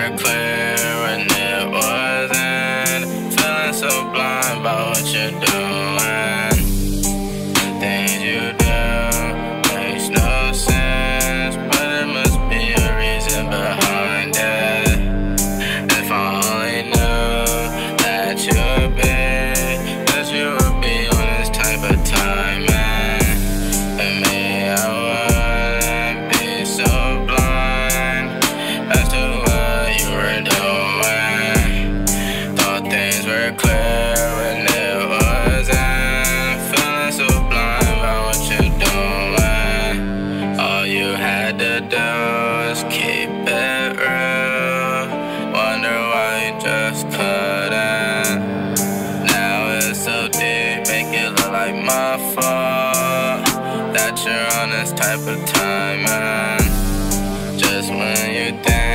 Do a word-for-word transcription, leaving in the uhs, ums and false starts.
were clear when it wasn't. Feeling so blind by what you're doing. The things you do makes no sense, but there must be a reason behind it. If I only knew that you would be, that you would be on this type of timing. And me, I wouldn't be so blind as to what you were doing. Thought things were clear when it wasn't. Feeling so blind by what you're doing. All you had to do was keep it real. Wonder why you just couldn't. Now it's so deep, make it look like my fault that you're on this type of timing. Just when you think